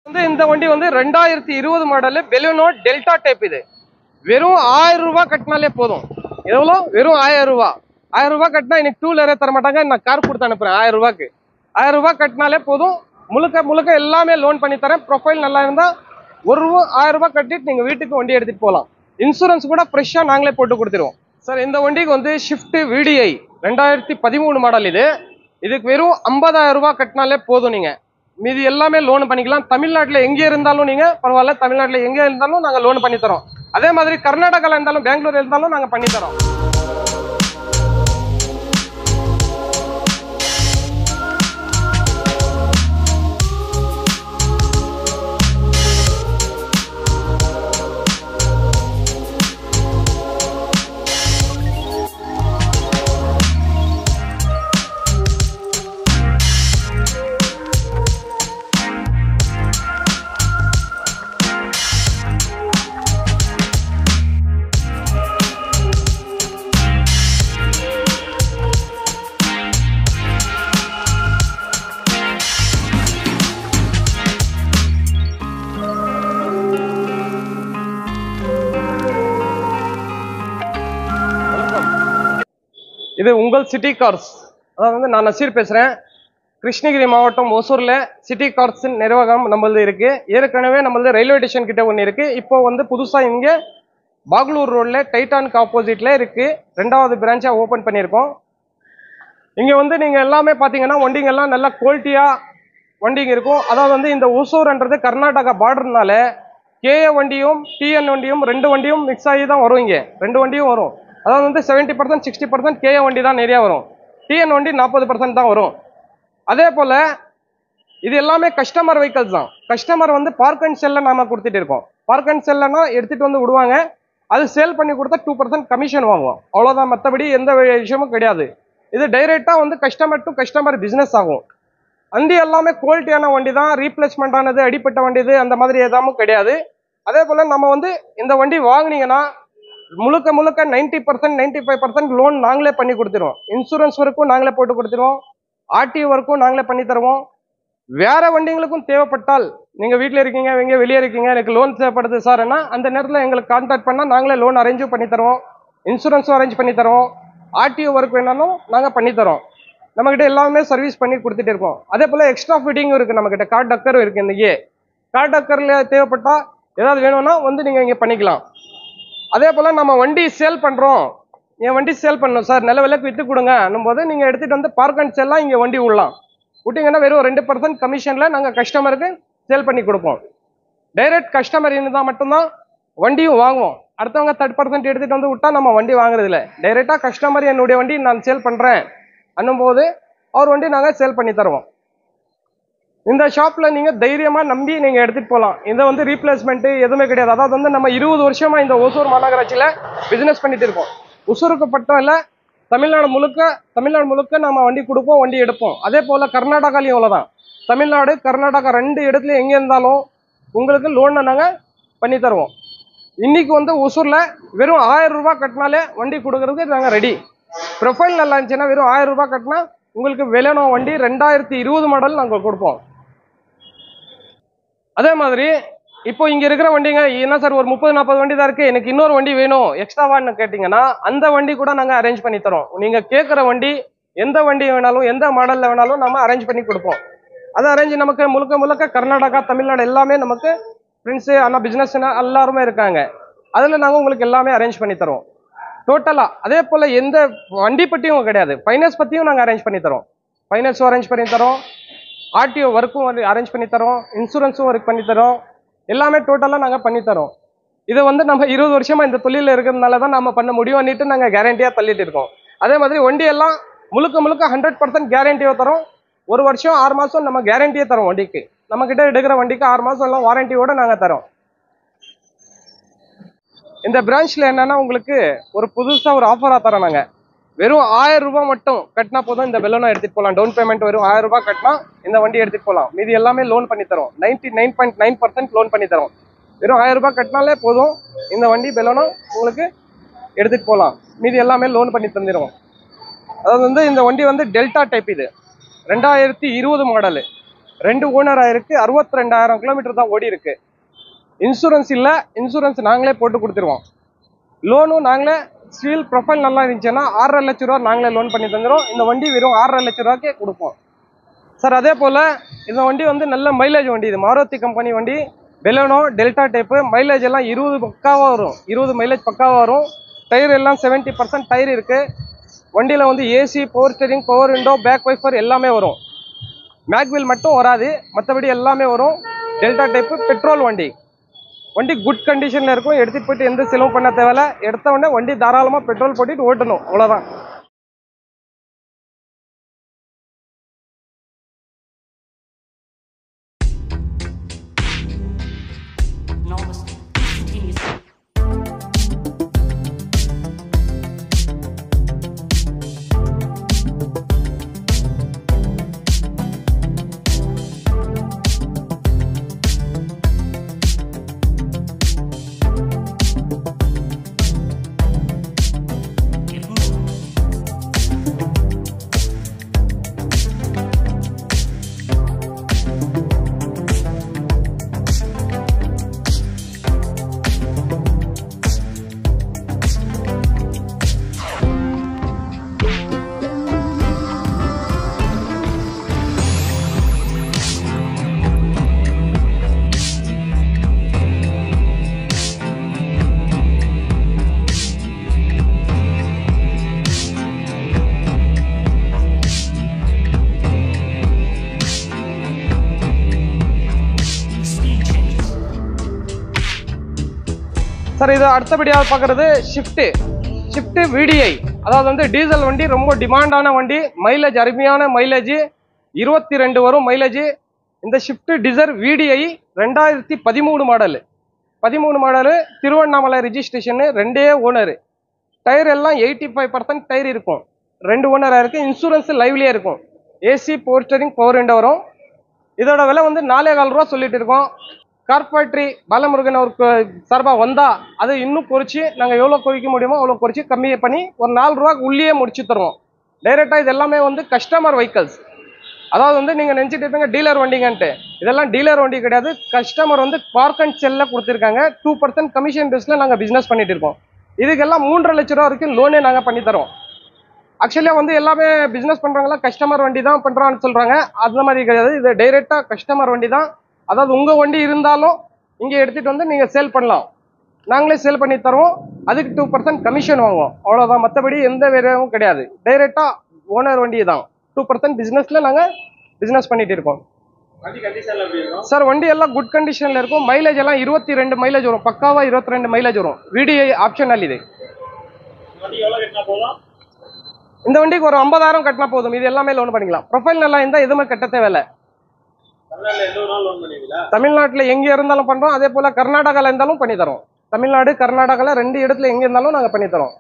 இந்த வண்டி 2020 model Baleno delta type. இது வெறும் 1000 ரூபாய் கட்டினாலே போதும். எவ்வளோ? வெறும் 1000 ரூபாய். 1000 ரூபாய் கட்டினா எனக்கு 2 வீலரே தர மாட்டாங்க. நான் கார் கொடுத்து அனுப்புறேன். 1000 ரூபாய்க்கு 1000 ரூபாய் கட்டினாலே போதும். முழுக்க எல்லாமே லோன் பண்ணி தரேன். ப்ரொஃபைல் நல்லா இருந்தா 1000 ரூபாய் கட்டிட்டு நீங்க வீட்டுக்கு வண்டி எடுத்துட்டு போகலாம். இன்சூரன்ஸ் கூட ஃப்ரெஷ்ஷா நாங்களே போட்டு கொடுத்துருவோம் சார். இந்த வண்டிக்கு ஷிஃப்ட் VDI 2013 மாடல். இதுக்கு வெறும் 50,000 ரூபாய் கட்டினாலே போதும். நீங்க மீதி எல்லாமே லோன் பண்ணிக்கலாம். தமிழ்நாட்டில் எங்கே இருந்தாலும் நீங்க பரவாயில்ல, தமிழ்நாட்டில் எங்கே இருந்தாலும் நாங்கள் லோன் பண்ணி தரோம். அதே மாதிரி கர்நாடகாவில் இருந்தாலும் பெங்களூர் இருந்தாலும் நாங்கள் பண்ணி தரோம். இது உங்கள் சிட்டி கார்ஸ். அதாவது நான் நசீர் பேசுறேன். கிருஷ்ணகிரி மாவட்டம் ஒசூர்ல சிட்டி கார்ஸ் நிர்வாகம் நம்மளது இருக்கு. ஏற்கனவே நம்மளது ரயில்வே ஸ்டேஷன் கிட்ட ஒன்று இருக்கு. இப்போ புதுசா இங்க பாகலூர் ரோட்ல டைட்டானுக்கு ஆப்போசிட்ல இருக்கு. 2வது பிரான்ச்சா ஓபன் பண்ணியிருக்கோம். இங்க நீங்க எல்லாமே பாத்தீங்கன்னா வண்டிங்க எல்லாம் நல்ல குவாலிட்டியா வண்டிங்க இருக்கும். அதாவது இந்த ஒசூர்ன்றது கர்நாடகா பார்டர்னால KA வண்டியும் TN வண்டியும் 2 வண்டியும் மிக்ஸ் ஆகி தான் வரும். இங்க 2 வண்டியும் வரும். அதாவது 70% 60% KA வண்டி தான் நிறைய வரும். TN வண்டி 40% தான் வரும். அதே போல இது எல்லாமே கஸ்டமர் வெஹிக்கல்ஸ் தான். கஸ்டமர் பார்க் அண்ட் செல்ல நாம கொடுத்துட்டு இருக்கோம். பார்க் அண்ட் செல்லனா எடுத்துட்டு விடுவாங்க. அது சேல் பண்ணி கொடுத்தா 2% கமிஷன் வாங்குவோம். அவ்வளவுதான். மற்றபடி எந்த விஷயமும் கிடையாது. இது டைரக்டா கஸ்டமர் டு கஸ்டமர் பிசினஸ் ஆகும். வண்டி எல்லாமே குவாலிட்டியான வண்டி தான். ரீப்ளேஸ்மெண்ட் ஆனது, அடிப்பட்ட வண்டி அந்த மாதிரி எதுவும் கிடையாது. அதே போல நம்ம இந்த வண்டி வாங்கினீங்கன்னா முழுக்க 90% 95% லோன் நாங்களே பண்ணி கொடுத்துருவோம். இன்சூரன்ஸ் ஒர்க்கும் நாங்களே போட்டு கொடுத்துருவோம். RTO ஒர்க்கும் நாங்களே பண்ணி தருவோம். வேற வண்டிங்களுக்கும் தேவைப்பட்டால் நீங்க வீட்டில் இருக்கீங்க, எங்க வெளியே இருக்கீங்க, எனக்கு லோன் தேவைப்படுது சார்னா அந்த நேரத்தில் எங்களுக்கு கான்டாக்ட் பண்ணா நாங்களே லோன் அரேஞ்சும் பண்ணி தருவோம். இன்சூரன்ஸும் அரேஞ்ச் பண்ணி தருவோம். RTO ஒர்க் வேணாலும் நாங்கள் பண்ணி தரோம். நம்மகிட்ட எல்லாமே சர்வீஸ் பண்ணி கொடுத்துட்டு இருக்கோம். அதே போல எக்ஸ்ட்ரா ஃபிட்டிங்கும் இருக்கு. நம்மகிட்ட கார் டக்கரும் இருக்கு. இந்த கார் டக்கர்ல தேவைப்பட்டா ஏதாவது வேணும்னா நீங்க இங்க பண்ணிக்கலாம். அதே போல நம்ம வண்டி சேல் பண்றோம். என் வண்டி சேல் பண்ணணும் சார், நல்ல விலைக்கு வித்து கொடுங்க போது நீங்க எடுத்துட்டு பார்க் அண்ட் செல்லாம் இங்க வண்டி விடலாம். விட்டீங்கன்னா வெறும் 2% கமிஷன்ல நாங்க கஸ்டமருக்கு சேல் பண்ணி கொடுப்போம். டைரக்ட் கஸ்டமர் இருந்தா மட்டும்தான் வண்டியும் வாங்குவோம். அடுத்தவங்க 30% எடுத்துட்டு விட்டா நம்ம வண்டி வாங்குறது இல்லை. டைரக்டா கஸ்டமர் என்னுடைய வண்டி நான் சேல் பண்றேன் போது அவர் வண்டி நாங்க சேல் பண்ணி தருவோம். இந்த ஷாப்ல நீங்க தைரியமா நம்பி நீங்க எடுத்துட்டு போகலாம். இந்த ரீப்ளேஸ்மெண்ட் எதுவுமே கிடையாது. அதாவது நம்ம 20 வருஷமா இந்த ஒசூர் மாநகராட்சியில பிசினஸ் பண்ணிட்டு இருக்கோம். ஒசூருக்கு பட்டம் இல்ல, தமிழ்நாடு முழுக்க நம்ம வண்டி கொடுப்போம், வண்டி எடுப்போம். அதே போல கர்நாடகாலையும் அவ்வளவுதான். தமிழ்நாடு கர்நாடகா 2 இடத்துல எங்க இருந்தாலும் உங்களுக்கு லோனை நாங்க பண்ணி தருவோம். இன்னைக்கு ஒசூர்ல வெறும் 1000 ரூபாய் கட்டினாலே வண்டி கொடுக்கறதுக்கு நாங்க ரெடி. ப்ரொஃபைல் நல்லா இருந்துச்சுன்னா வெறும் 1000 ரூபாய் கட்டினா உங்களுக்கு பெலினோ வண்டி 2020 மாடல் நாங்க கொடுப்போம். அதே மாதிரி இப்போ இங்க இருக்கிற வண்டிங்க என்ன சார் ஒரு 30-40 வண்டி தான் இருக்கு, எனக்கு இன்னொரு வண்டி வேணும் எக்ஸ்ட்ராவான்னு கேட்டீங்கன்னா அந்த வண்டி கூட நாங்க அரேஞ்ச் பண்ணி தரோம். நீங்க கேட்குற வண்டி எந்த வண்டி வேணாலும் எந்த மாடல்ல வேணாலும் நம்ம அரேஞ்ச் பண்ணி கொடுப்போம். அது அரேஞ்ச் நமக்கு முழுக்க கர்நாடகா தமிழ்நாடு எல்லாமே நமக்கு ஃப்ரெண்ட்ஸு அண்ணா பிசினஸ் எல்லாருமே இருக்காங்க. அதுல நாங்க உங்களுக்கு எல்லாமே அரேஞ்ச் பண்ணி தரோம் டோட்டலா. அதே போல எந்த வண்டி பற்றியும் கிடையாது, ஃபைனான்ஸ் பத்தியும் நாங்க அரேஞ்ச் பண்ணி தரோம். ஃபைனான்ஸும் அரேஞ்ச் பண்ணி தரோம், RTO ஒர்க்கும் அரேஞ்ச் பண்ணி தரோம், இன்சூரன்ஸும் ஒர்க் பண்ணி தரோம். எல்லாமே டோட்டலா நாங்க பண்ணி தரோம். இதை நம்ம 20 வருஷமா இந்த தொழில இருக்கிறதுனால தான் நம்ம பண்ண முடியும்னுட்டு நாங்க கேரண்டியா தள்ளிட்டு இருக்கோம். அதே மாதிரி வண்டி எல்லாம் முழுக்க 100% கேரண்டியோ தரோம். 1 வருஷம் 6 மாசம் நம்ம கேரண்டியே தரோம் வண்டிக்கு. நம்ம கிட்ட எடுக்கிற வண்டிக்கு 6 மாசம் எல்லாம் வாரண்டியோட நாங்க தரோம். இந்த பிரான்ச்ல என்னன்னா உங்களுக்கு ஒரு புதுசா ஒரு ஆஃபரா தரோம். நாங்க வெறும் 1000 ரூபாய் மட்டும் கட்டினா போதும் இந்த பெலினோ எடுத்துட்டு போகலாம். டவுன் பேமெண்ட் வெறும் 1000 ரூபாய் கட்டினா இந்த வண்டி எடுத்துட்டு போகலாம். மீதி எல்லாமே லோன் பண்ணி தரோம். 99.9% லோன் பண்ணி தரோம். வெறும் 1000 ரூபாய் கட்டினாலே போதும் இந்த வண்டி பெலினோ உங்களுக்கு எடுத்துட்டு போகலாம். மீதி எல்லாமே லோன் பண்ணி தந்துடுவோம். அதாவது இந்த வண்டி டெல்டா டைப். இது 2020 மாடலு. 2 ஓனர் ஆயிருக்கு, 62,000 கிலோமீட்டர் தான் ஓடி இருக்கு. இன்சூரன்ஸ் இல்ல, இன்சூரன்ஸ் நாங்களே போட்டு கொடுத்துருவோம். லோனும் நாங்களே, சிவில் ப்ரொஃபைல் நல்லா இருந்துச்சுன்னா 6.5 லட்ச ரூபா நாங்களே லோன் பண்ணி தந்துடும். இந்த வண்டி வெறும் 6.5 லட்ச ரூபாய்க்கே கொடுப்போம் சார். அதே போல இந்த வண்டி வந்து நல்ல மைலேஜ் வண்டி. இது மாருதி கம்பெனி வண்டி, பெலனோ டெல்டா டைப்பு. மைலேஜ் எல்லாம் 20 பக்காவாக வரும், 20 மைலேஜ் பக்காவாக வரும். டயர் எல்லாம் 70% டயர் இருக்கு. வண்டியில் வந்து AC, power steering, power window, back wiper எல்லாமே வரும். மேக்வீல் மட்டும் வராது, மற்றபடி எல்லாமே வரும். டெல்டா டைப்பு பெட்ரோல் வண்டி. வண்டி குட் கண்டிஷனில் இருக்கும். எடுத்துகிட்டு போயிட்டு எந்த செலவும் பண்ண தேவையில்ல. எடுத்த உடனே வண்டி தாராளமாக பெட்ரோல் போட்டுட்டு ஓட்டணும், அவ்வளோதான். சார் இது அடுத்தபடியாக பார்க்குறது ஷிஃப்ட் விடிஐ. அதாவது வந்து டீசல் வண்டி, ரொம்ப டிமாண்டான வண்டி. மைலேஜ் அருமையான மைலேஜ், 22 வரும் மைலேஜ். இந்த Swift Dzire VDI 2013 model. 13 model, Tiruvannamalai registration, 2 owner. Tyre எல்லாம் 85% டயர் இருக்கும். 2 ஓனராக இருக்குது. இன்சூரன்ஸ் லைவ்லியே இருக்கும். AC, power steering, power window வரும். இதோட விலை வந்து 4,4 ரூபா சொல்லிட்டு இருக்கோம். கார்பரேட்டரி பாலமுருகன் அவருக்கு சார்பாக வந்தா அது இன்னும் குறைச்சி நாங்கள் எவ்வளோ குறைக்க முடியுமோ அவ்வளோ குறைச்சி கம்மியை பண்ணி ஒரு 4 ரூபாய்க்கு உள்ளே முடிச்சு தருவோம். டைரெக்டாக இது எல்லாமே வந்து கஸ்டமர் வெஹிக்கல்ஸ். அதாவது வந்து நீங்கள் நினச்சிட்டு இருப்பீங்க டீலர் வண்டிங்கன்ட்டு. இதெல்லாம் டீலர் வண்டி கிடையாது. கஸ்டமர் வந்து பார்க் அண்ட் செல்ல கொடுத்துருக்காங்க. 2% கமிஷன் பேஸில் நாங்கள் பிஸ்னஸ் பண்ணிட்டு இருக்கோம். இதுக்கெல்லாம் 3.5 லட்ச ரூபா வரைக்கும் லோனே நாங்கள் பண்ணி தரோம். ஆக்சுவலியாக வந்து எல்லாமே பிஸ்னஸ் பண்ணுறவங்களா கஸ்டமர் வண்டி தான் பண்ணுறான்னு சொல்கிறாங்க. அந்த மாதிரி கிடையாது. இது டைரெக்டாக கஸ்டமர் வண்டி தான். அதாவது உங்கள் வண்டி இருந்தாலும் இங்கே எடுத்துகிட்டு வந்து நீங்கள் சேல் பண்ணலாம். நாங்களே சேல் பண்ணி தருவோம். அதுக்கு 2% கமிஷன் வாங்குவோம், அவ்வளோதான். மற்றபடி எந்த வேறையும் கிடையாது. டைரெக்டாக ஓனர் வண்டி தான். 2% பிஸ்னஸில் நாங்கள் பிஸ்னஸ் பண்ணிட்டு இருக்கோம் சார். வண்டி எல்லாம் குட் கண்டிஷனில் இருக்கும். மைலேஜ் எல்லாம் 22 மைலேஜ் வரும், பக்காவாக 22 மைலேஜ் வரும். விடிஐ ஆப்ஷனல் இது. இந்த வண்டிக்கு ஒரு 50,000 கட்டினா போதும். இது எல்லாமே லோன் பண்ணிக்கலாம். ப்ரொஃபைல் நல்லா இருந்தால் எதுவுமே கட்ட தேவையில்லை. தமிழ்நாட்டில் எங்க இருந்தாலும் பண்றோம். அதே போல கர்நாடகால இருந்தாலும் பண்ணி தரோம். தமிழ்நாடு, கர்நாடகால 2 இடத்துல எங்க இருந்தாலும் நாங்க பண்ணி தரோம்.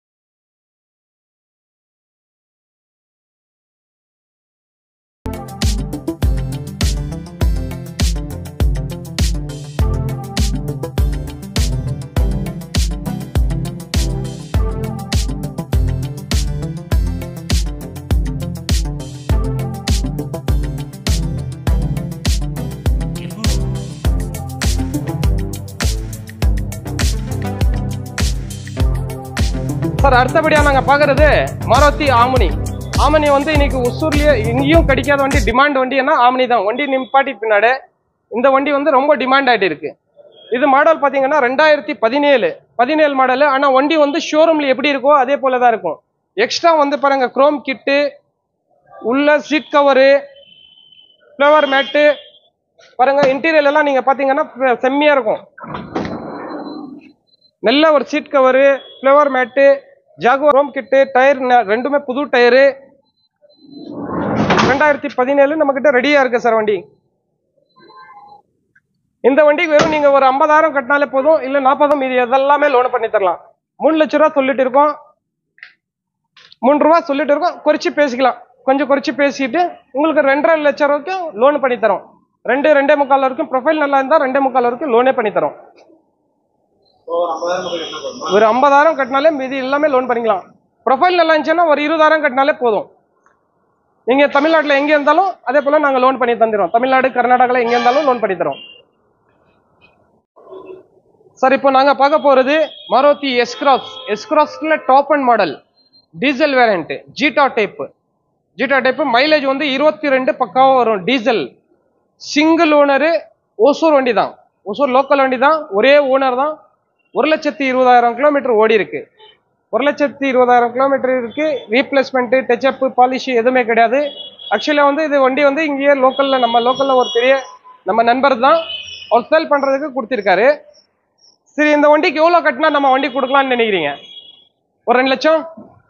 சார் அடுத்தபடியாக நாங்கள் பார்க்குறது மாருதி ஆம்னி. ஆம்னி வந்து இன்னைக்கு ஒசூர்லேயே எங்கேயும் கிடைக்காத வண்டி, டிமாண்ட் வண்டி என்ன ஆம்னி தான். வண்டி நிப்பாட்டி பின்னாடி இந்த வண்டி வந்து ரொம்ப டிமாண்ட் ஆகிட்டு இருக்கு. இது மாடல் பார்த்தீங்கன்னா 2017 மாடலு. ஆனால் வண்டி வந்து ஷோரூமில் எப்படி இருக்கோ அதே போல தான் இருக்கும். எக்ஸ்ட்ரா வந்து பாருங்க, குரோம் கிட்டு, உள்ள சீட் கவரு, ஃப்ளவர் மேட்டு பாருங்க. இன்டீரியர் எல்லாம் நீங்கள் பார்த்தீங்கன்னா செம்மையாக இருக்கும். நல்ல ஒரு seat cover, flower mat, Jaguar chrome kit, tyre ரெண்டுமே புது டயரு. 2017 நம்ம கிட்ட ரெடியா இருக்கு சார் வண்டி. இந்த வண்டிக்கு வெறும் நீங்க ஒரு 50,000 கட்டினாலே போதும், இல்ல 40,000 மீதி அதெல்லாமே லோன் பண்ணி தரலாம். 3 லட்ச ரூபா சொல்லிட்டு இருக்கோம். 3 ரூபா சொல்லிட்டு இருக்கோம். குறைச்சி பேசிக்கலாம். கொஞ்சம் குறைச்சி பேசிட்டு உங்களுக்கு 2.5 லட்சம் வரைக்கும் லோன் பண்ணி தரோம். 2.25 வரைக்கும் ப்ரொஃபைல் நல்லா இருந்தா 2.25 வரைக்கும் லோனே பண்ணி தரோம். ஒரு 50,000 கட்டினாலே மீதி எல்லாமே லோன் பண்ணிக்கலாம். ப்ரொஃபைல் நல்லா இருந்துச்சுன்னா ஒரு 20,000 கட்டினாலே போதும். நீங்க தமிழ்நாட்டில் எங்க இருந்தாலும் அதே போல நாங்க லோன் பண்ணி தந்துடுறோம். தமிழ்நாடு கர்நாடகாவில் எங்க இருந்தாலும் லோன் பண்ணி தரோம். சார் இப்போ நாங்க பார்க்க போறது மாருதி எஸ் கிராஸ்ல top and model diesel variant Zeta type mileage வந்து 22 பக்காவா வரும். டீசல் சிங்கிள் ஓனரு, ஓசூர் வண்டி தான், ஓசூர் லோக்கல் வண்டி தான், ஒரே ஓனர் தான். 1,20,000 கிலோமீட்டர் ஓடி இருக்கு. 1,20,000 கிலோமீட்டர் இருக்கு. ரீப்ளேஸ்மெண்ட், டச்சப், பாலிஷ் எதுவுமே கிடையாது. ஆக்சுவலா வந்து இது வண்டி வந்து இங்கேயே நம்ம லோக்கல்ல ஒரு பெரிய நம்ம நண்பர் தான் அவர் சேல் பண்றதுக்கு கொடுத்திருக்காரு. சரி, இந்த வண்டிக்கு எவ்வளவு கட்டினா நம்ம வண்டி கொடுக்கலாம்னு நினைக்கிறீங்க? ஒரு 2 லட்சம்?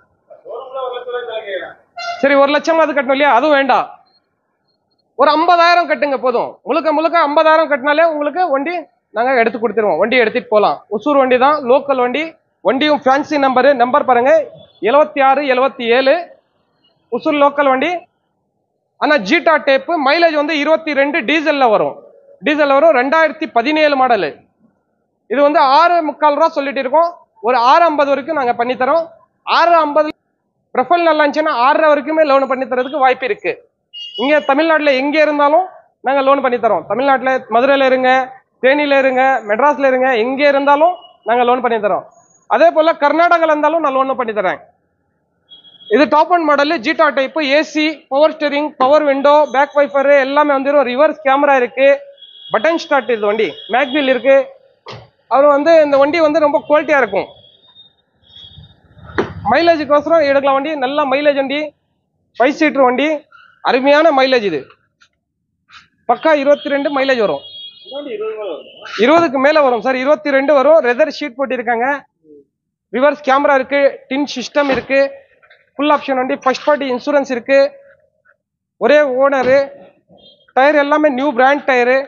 சரி, 1 லட்சம் அது கட்டணும் இல்லையா? அதுவும் வேண்டாம், ஒரு 50,000 கட்டுங்க போதும். முழுக்க 50,000 கட்டினாலே உங்களுக்கு வண்டி நாங்க எடுத்து கொடுத்துருவோம். வண்டி எடுத்துட்டு போகலாம். ஒசூர் வண்டி தான், லோக்கல் வண்டி. வண்டியும் ஃபேன்சி நம்பர் பாருங்க 7677 ஒசூர் லோக்கல் வண்டி. ஆனா ஜீட்டா டைப் மைலேஜ் வந்து 22 டீசல்ல வரும். 2017 மாடல். இது வந்து 6.25 ரூபா சொல்லிட்டு இருக்கோம். ஒரு 6.50 வரைக்கும் நாங்க பண்ணி தரோம். 6.50 ப்ரொஃபைல் நல்லா இருந்துச்சுன்னா 6.5 வரைக்குமே லோன் பண்ணி தரதுக்கு வாய்ப்பு இருக்கு. இங்க தமிழ்நாட்டில் எங்க இருந்தாலும் நாங்க லோன் பண்ணி தரோம். தமிழ்நாட்டில் மதுரையில இருங்க, தேனியில இருங்க, மெட்ராஸ்ல இருங்க, எங்க இருந்தாலும் நாங்க லோன் பண்ணி தரோம். அதே போல கர்நாடகால இருந்தாலும் நான் லோன் பண்ணி தரேன். இது top and model Zeta type. AC, power steering, power window, back wiper எல்லாமே வந்துடும். ரிவர்ஸ் கேமரா இருக்கு, பட்டன் ஸ்டார்ட். இது வண்டி மேக்வில் இருக்கு. அவர் வந்து இந்த வண்டி வந்து ரொம்ப குவாலிட்டியா இருக்கும். மைலேஜுக்கோசரம் எடுக்கலாம் வண்டி. நல்ல மைலேஜ் வண்டி, 5 சீட்டர் வண்டி, அருமையான மைலேஜ். இது பக்கா 22 மைலேஜ் வரும். 20க்கு மேல வரும் சார். 22 வரும். ரெதர் ஷீட் போட்டிருக்காங்க. ரிவர்ஸ் கேமரா இருக்கு, டின் சிஸ்டம் இருக்கு, ஃபுல் ஆப்ஷன் வண்டி, ஃபர்ஸ்ட் பார்ட்டி இன்சூரன்ஸ் இருக்கு, ஒரே ஓனரு. டயர் எல்லாமே நியூ பிராண்ட்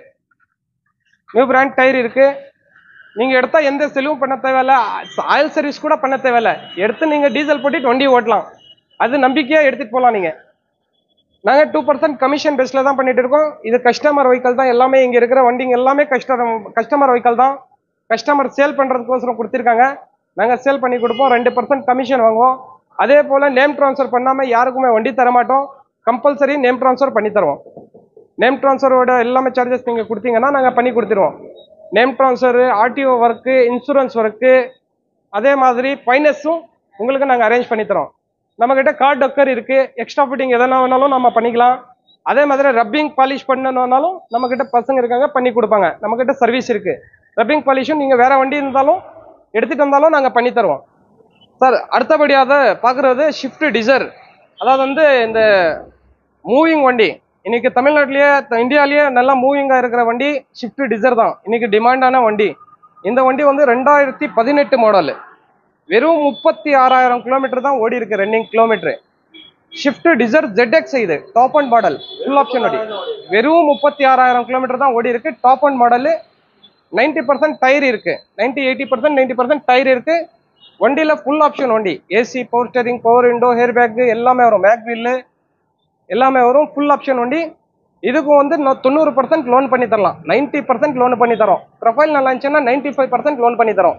டயர் இருக்கு. நீங்க எடுத்தா எந்த செலவும் பண்ண தேவையில்ல, ஆயில் சர்வீஸ் கூட பண்ண தேவையில்ல. எடுத்து நீங்க டீசல் போட்டுட்டு வண்டி ஓட்டலாம். அது நம்பிக்கையா எடுத்துட்டு போகலாம். நீங்க நாங்க 2% கமிஷன் பேஸ்ல தான் பண்ணிட்டு இருக்கோம். இது கஸ்டமர் வெஹிக்கல் தான். எல்லாமே இங்க இருக்கிற வண்டிங்க எல்லாமே கஸ்டமர் வெஹிக்கல் தான். கஸ்டமர் சேல் பண்றதுக்கோசரம் கொடுத்திருக்காங்க. நாங்க சேல் பண்ணி கொடுப்போம். 2% கமிஷன் வாங்குவோம். அதே போல நேம் டிரான்ஸ்ஃபர் பண்ணாம யாருக்குமே வண்டி தர மாட்டோம். கம்பல்சரி நேம் டிரான்ஸ்ஃபர் பண்ணி தருவோம். நேம் டிரான்ஸ்ஃபரோட எல்லாமே சார்ஜஸ் நீங்க கொடுத்தீங்கன்னா நாங்க பண்ணி கொடுத்துருவோம். Name transfer, RTO work, insurance work, அதே மாதிரி ஃபைனான்ஸும் உங்களுக்கு நாங்கள் அரேஞ்ச் பண்ணி தரோம். நம்மக்கிட்ட கார் டக்கர் இருக்கு. எக்ஸ்ட்ரா ஃபிட்டிங் எதனா வேணாலும் நம்ம பண்ணிக்கலாம். அதே மாதிரி ரப்பிங் பாலிஷ் பண்ணணும்னாலும் நம்மக்கிட்ட பசங்க இருக்காங்க, பண்ணி கொடுப்பாங்க. நம்மக்கிட்ட சர்வீஸ் இருக்கு. ரப்பிங் பாலிஷும் நீங்கள் வேற வண்டி இருந்தாலும் எடுத்துட்டு வந்தாலும் நாங்கள் பண்ணி தருவோம் சார். அடுத்தபடியாக பார்க்குறது ஷிஃப்ட் டிசைர். அதாவது வந்து இந்த மூவிங் வண்டி. இன்னைக்கு தமிழ்நாட்டிலேயே இந்தியாவிலேயே நல்லா மூவிங்கா இருக்கிற வண்டி ஷிஃப்ட் டிசைர் தான். இன்னைக்கு டிமாண்டான வண்டி. இந்த வண்டி வந்து 2018 மாடல். வெறும் 36,000 கிலோமீட்டர் தான் ஓடி இருக்கு, running kilometre. Swift Dzire ZX. இது top and model, full option வண்டி. வெறும் 36,000 கிலோமீட்டர் தான் ஓடி இருக்கு. Top and model. 90% டயர் இருக்கு. 90% டயர் இருக்கு. வண்டியில ஃபுல் ஆப்ஷன் வண்டி. AC, power steering, power window, air bag எல்லாமே வரும். மேக் வீல் எல்லாமே வரும். ஃபுல் ஆப்ஷன் வண்டி. இதுக்கு வந்து 90% லோன் பண்ணி தரலாம். 90% லோன் பண்ணி தரோம். ப்ரொஃபைல் நல்லா இருந்துச்சுன்னா 95% லோன் பண்ணி தரோம்.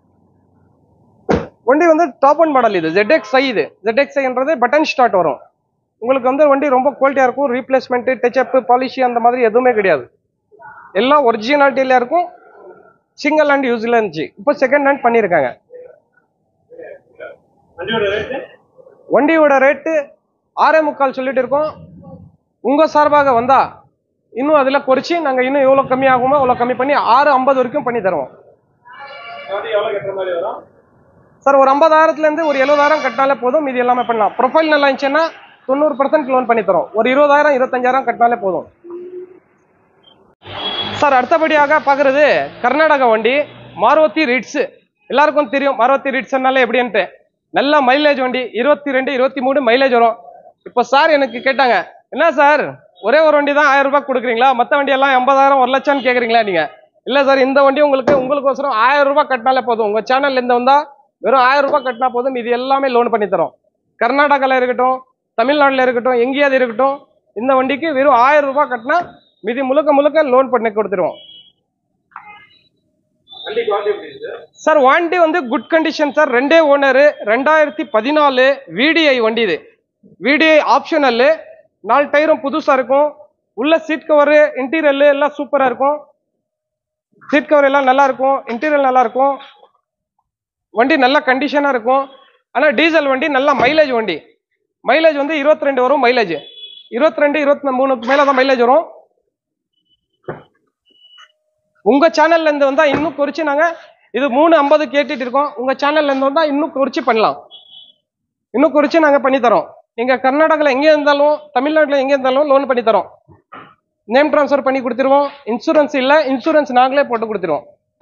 வண்டி வந்து டாப் அண்ட் மாடல். இது ZXi. இது ZXiன்றது பட்டன் ஸ்டார்ட் வரும். உங்களுக்கு வந்து வண்டி ரொம்ப குவாலிட்டியா இருக்கும். ரீப்ளேஸ்மெண்ட், டச்சப், பாலிஷ் அந்த மாதிரி எதுவுமே கிடையாது. எல்லாம் ஒரிஜினாலிட்டியில இருக்கும். சிங்கிள் ஹேண்ட் யூஸ்ல இருந்துச்சு, இப்போ செகண்ட் ஹேண்ட் பண்ணியிருக்காங்க. வண்டியோட ரேட்டு 6.25 சொல்லிட்டு இருக்கோம். உங்க சார்பாக வந்தா இன்னும் அதுல குறைச்சி நாங்க இன்னும் எவ்வளவு கம்மி ஆகுமோ அவ்வளவு கம்மி பண்ணி 6.50 வரைக்கும் பண்ணி தருவோம் சார். ஒரு 50,000 இருந்து ஒரு 70,000 கட்டினாலே போதும். இது எல்லாமே பண்ணலாம். ப்ரொஃபைல் நல்லா இருந்துச்சுன்னா 90% லோன் பண்ணி தரோம். ஒரு 20,000 25,000 கட்டினாலே போதும் சார். அடுத்தபடியாக பாக்குறது கர்நாடகா வண்டி மாருதி ரிட்ஸ். எல்லாருக்கும் தெரியும் மாருதி ரிட்ஸ்னால எப்படின்ட்டு. நல்ல மைலேஜ் வண்டி. 22 23 மைலேஜ் வரும். இப்போ சார் எனக்கு கேட்டாங்க, என்ன சார் ஒரே ஒரு வண்டி தான் 1000 ரூபாய் கொடுக்குறீங்களா, மற்ற வண்டி எல்லாம் 80,000 1 லட்சம் கேட்குறீங்களா நீங்க? இல்ல சார், இந்த வண்டி உங்களுக்கோசரம் 1000 ரூபாய் கட்டினாலே போதும். உங்க சேனல்ல இருந்து வந்தா வெறும் 1000 ரூபாய் கட்டினா போதும். இது எல்லாமே லோன் பண்ணி தரோம். கர்நாடகால இருக்கட்டும், தமிழ்நாட்டில் இருக்கட்டும், எங்கேயாவது இருக்கட்டும், இந்த வண்டிக்கு வெறும் 1000 ரூபாய் கட்டினா மீதி முழுக்க லோன் பண்ணி கொடுத்துருவோம் சார். வண்டி வந்து good condition sir. 2 owner. 2014 VDI வண்டி. இது VDI ஆப்ஷனல். 4 டயரும் புதுசா இருக்கும். உள்ள சீட் கவர் இன்டீரியர் எல்லாம் சூப்பரா இருக்கும். சீட் கவர் எல்லாம் நல்லா இருக்கும். இன்டீரியர் நல்லா இருக்கும். வண்டி நல்ல கண்டிஷனா இருக்கும். ஆனா டீசல் வண்டி நல்ல மைலேஜ் வண்டி. மைலேஜ் வந்து 22 வரும். மைலேஜ் 22 23 மேல தான் மைலேஜ் வரும். உங்க சேனல்ல இருந்து வந்தா இன்னும் குறைச்சு நாங்க இது 350 கேட்டுட்டு இருக்கோம். உங்க சேனல்ல இருந்து வந்தா இன்னும் குறைச்சு பண்ணலாம். இன்னும் குறைச்சு நாங்க பண்ணி தரோம். நீங்க கர்நாடகால எங்க இருந்தாலும் தமிழ்நாட்டுல எங்க இருந்தாலும் லோன் பண்ணி தரோம். நேம் டிரான்ஸ்ஃபர் பண்ணி கொடுத்துருவோம். இன்சூரன்ஸ் இல்ல, இன்சூரன்ஸ் நாங்களே போட்டு கொடுத்துருவோம்.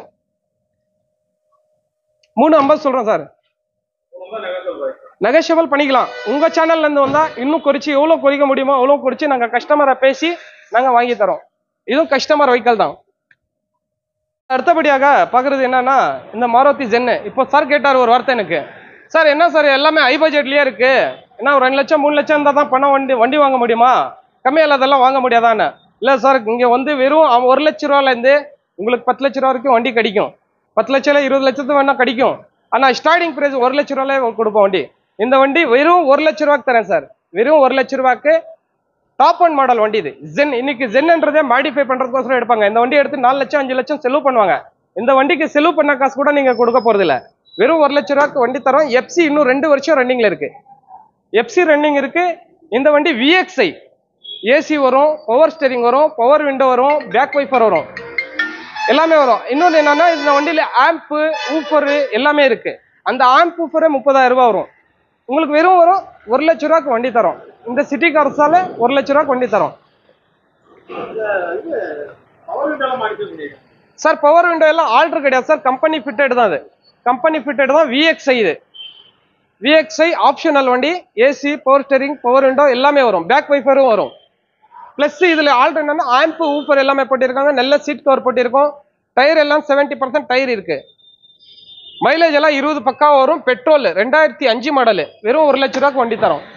350 சொல்றோம் சார். நெகோஷியபிள் பண்ணிக்கலாம். உங்க சேனல்ல இருந்து வந்தா இன்னும் குறைச்சு எவ்வளவு குறைக்க முடியுமோ அவ்வளவு குறைச்சு நாங்க கஸ்டமரை பேசி நாங்க வாங்கி தரோம். இதுவும் கஸ்டமர் வெஹிக்கல் தான். அடுத்தபடியாக பாக்குறது என்னன்னா இந்த மாருதி ஜென். இப்போ சார் கேட்டார் ஒரு வார்த்தை எனக்கு, சார் என்ன சார் எல்லாமே ஹை பட்ஜெட்லயே இருக்கு, என்ன ஒரு 2 லட்சம் 3 லட்சம் இருந்தா தான் பணம் வண்டி வாங்க முடியுமா, கம்மியா அதெல்லாம் வாங்க முடியாதான்னு. இல்ல சார், இங்க வந்து வெறும் 1 லட்ச ரூபாயில இருந்து உங்களுக்கு 10 லட்ச ரூபா வரைக்கும் வண்டி கிடைக்கும். 10 லட்சம் 20 லட்சத்துக்கு வேணா கிடைக்கும். ஆனா ஸ்டார்டிங் பிரைஸ் 1 லட்ச ரூபாயில கொடுப்போம் வண்டி. இந்த வண்டி வெறும் 1 லட்ச ரூபாய்க்கு தரேன் சார். வெறும் 1 லட்ச ரூபாய்க்கு டாப் அண்ட் மாடல் வண்டி இது. ஜென் இன்னைக்கு ஜென்ன்றதே மாடிஃபை பண்றதுக்கோசரம் எடுப்பாங்க. இந்த வண்டி எடுத்து 4 லட்சம் 5 லட்சம் செலவு பண்ணுவாங்க. இந்த வண்டிக்கு செலவு பண்ண காசு கூட நீங்க கொடுக்க போறது இல்ல. வெறும் 1 லட்ச ரூபாய்க்கு வண்டி தரோம். எஃப்சி இன்னும் 2 வருஷம் ரன்னிங்ல இருக்கு. எஃப்சி ரன்னிங் இருக்கு. இந்த வண்டி விஎக்ஸ்ஐ ஏசி வரும், பவர் ஸ்டீரிங் வரும், பவர் விண்டோ வரும், பேக் வைப்பர் வரும், எல்லாமே வரும். இன்னொன்று என்னன்னா இந்த வண்டியில ஆம்ப் ஊஃபர் எல்லாமே இருக்கு. அந்த ஆம்ப் ஊஃபரே 30,000 ரூபாய் வரும். உங்களுக்கு வெறும் வரும் 1 லட்ச ரூபாய்க்கு வண்டி தரோம். இந்த சிட்டி கார்ஸால 1 லட்ச ரூபாய்க்கு வண்டி தரோம் சார். பவர் விண்டோ எல்லாம் ஆல்டர் கிடையாது சார், கம்பெனி ஃபிட்டட் தான். அது கம்பெனி ஃபிட்டட் தான். விஎக்ஸ்ஐ இது விஎக்ஸ்ஐ ஆப்ஷனல் வண்டி. AC, power steering, power window எல்லாமே வரும். பேக் வைப்பரும் வரும். பிளஸ் இதுல ஆல்டர் என்னன்னா ஆம்ப் ஊஃபர் எல்லாமே போட்டிருக்காங்க. நல்ல சீட் கவர் போட்டிருக்கோம். டயர் எல்லாம் 70% டயர் இருக்கு. மைலேஜ் எல்லாம் 20 பக்கா வரும். பெட்ரோல் 2005 மாடல். வெறும் 1 லட்ச ரூபாய்க்கு வண்டி தரோம்.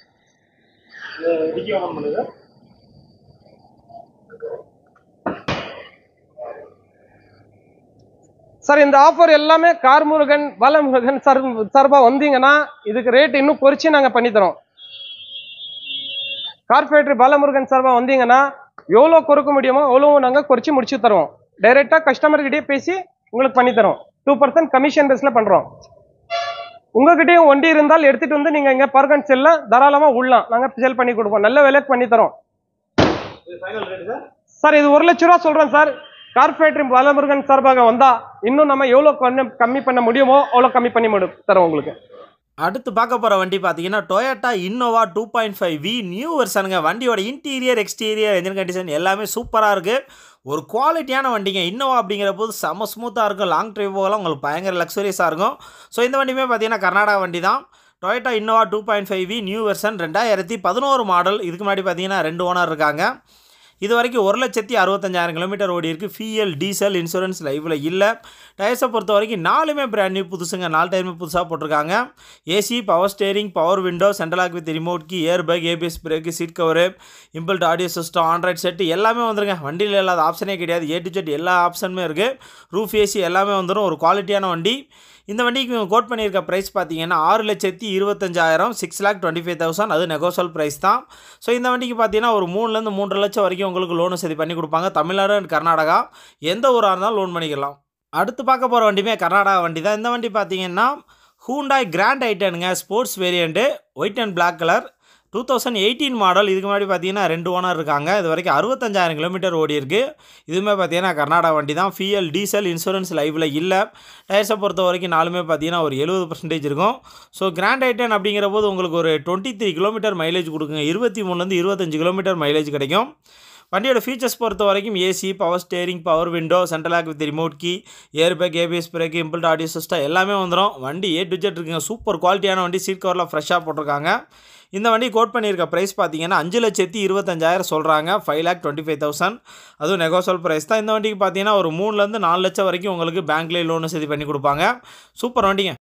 சார் இந்த ஆஃபர் எல்லாமே கார்முருகன் பாலமுருகன் சார்பா வந்தீங்கன்னா இதுக்கு ரேட் இன்னும் குறைச்சு நாங்க பண்ணி தரோம். கார்பரேட்டர் பாலமுருகன் சார்பா வந்தீங்கன்னா எவ்வளவு குறைக்க முடியுமோ அவ்வளவு நாங்க குறைச்சு முடிச்சு தருவோம். டைரக்டா கஸ்டமர் கிட்டே பேசி உங்களுக்கு பண்ணி தரோம். 2% கமிஷன் பேஸ்ல பண்றோம். உங்ககிட்டயும் வண்டி இருந்தால் எடுத்துட்டு வந்து நீங்க இங்க பார்கன் செல்ல தாராளமா உள்ளலாம். நாங்க சேல் பண்ணி கொடுப்போம். நல்ல விலைக்கு பண்ணி தரோம் சார். இது 1 லட்ச ரூபா சொல்றோம் சார். கார்பரேட்டர் பாலமுருகன் சார்பாக வந்தா இன்னும் நம்ம எவ்வளவு கம்மி பண்ண முடியுமோ அவ்வளவு கம்மி பண்ணி தரோம் உங்களுக்கு. அடுத்து பார்க்க போகிற வண்டி பார்த்தீங்கன்னா டொயோட்டா இன்னோவா 2.5V நியூ வெர்ஷனுங்க. வண்டியோட இன்டீரியர் எக்ஸ்டீரியர் என்ஜின் கண்டிஷன் எல்லாமே சூப்பராக இருக்குது. ஒரு குவாலிட்டியான வண்டிங்க. இன்னோவா அப்படிங்கிற போது செம்ம ஸ்மூத்தாக இருக்கும். லாங் ட்ரைவ் போகலாம், உங்களுக்கு பயங்கர லக்ஸரியஸாக இருக்கும். ஸோ இந்த வண்டியுமே பார்த்தீங்கன்னா கர்நாடகா வண்டி தான். Toyota Innova 2.5V new version 2011 மாடல். இதுக்கு முன்னாடி பார்த்தீங்கன்னா 2 ஓனர் இருக்காங்க. இது வரைக்கும் 1,65,000 கிலோமீட்டர் ஓடி இருக்குது. ஃபியூயல், டீசல், இன்சூரன்ஸ் லைவில் இல்லை. டயர்ஸை பொறுத்த வரைக்கும் 4மே பிராண்ட் நியூ புதுசுங்க. 4 டயருமே புதுசாக போட்டிருக்காங்க. AC, power steering, power window, central lock with remote key, air bag, ABS brake, seat cover, inbuilt audio system, Android set எல்லாமே வந்துருங்க. வண்டியில் இல்லாத ஆப்ஷனே கிடையாது. A to Z எல்லா ஆப்ஷனுமே இருக்குது. ரூஃப் ஏசி எல்லாமே வந்துடும். ஒரு குவாலிட்டியான வண்டி. இந்த வண்டிக்கு கோட் பண்ணியிருக்க ப்ரைஸ் பார்த்தீங்கன்னா 6,25,000 6,25,000. அது நெகோஷியல் ப்ரைஸ் தான். ஸோ இந்த வண்டிக்கு பார்த்தீங்கன்னா ஒரு 3 3.5 லட்சம் வரைக்கும் உங்களுக்கு லோனு சரி பண்ணி கொடுப்பாங்க. தமிழ்நாடு அண்ட் கர்நாடகா எந்த ஊராக இருந்தாலும் லோன் பண்ணிக்கலாம். அடுத்து பார்க்க போகிற வண்டியுமே கர்நாடகா வண்டி தான். இந்த வண்டி பார்த்தீங்கன்னா ஹூண்டாய் கிராண்ட் ஐட்டனுங்க. Sports variant, white and black colour, 2018 மாடல். இதுக்கு முன்னாடி பார்த்தீங்கன்னா 2 ஓனர் இருக்காங்க. இது வரைக்கும் 65,000 கிலோமீட்டர் ஓடி இருக்குது. இதுவுமே பார்த்தீங்கன்னா கர்நாடகா வண்டி தான். ஃபியூயல், டீசல், இன்சூரன்ஸ் லைவில் இல்லை. டயர்ஸை பொறுத்த வரைக்கும் 4மே பார்த்தீங்கன்னா ஒரு 70% இருக்கும். ஸோ கிராண்ட் ஐட்டன் அப்படிங்கிற போது உங்களுக்கு ஒரு 23 கிலோமீட்டர் மைலேஜ் கொடுக்குங்க. 23லேருந்து 25 கிலோமீட்டர் மைலேஜ் கிடைக்கும். வண்டியோட ஃபீச்சர்ஸ் பொறுத்த வரைக்கும் AC, power steering, power window, central lock with remote key, air bag, ABS brake, inbuilt audio system எல்லாமே வந்துடும். வண்டி A to Z இருக்குங்க. சூப்பர் குவாலிட்டியான வண்டி. சீட் கவரில் ஃப்ரெஷ்ஷாக போட்டிருக்காங்க. இந்த வண்டி கோட் பண்ணியிருக்க ப்ரைஸ் பார்த்தீங்கன்னா 5,25,000 சொல்கிறாங்க. 5,25,000. அதுவும் நெகோஷியல் ப்ரைஸ் தான். இந்த வண்டிக்கு பார்த்தீங்கன்னா ஒரு 3லேருந்து 4 லட்சம் வரைக்கும் உங்களுக்கு பேங்க்லேயே லோனு சரி பண்ணி கொடுப்பாங்க. சூப்பர் வண்டிங்க.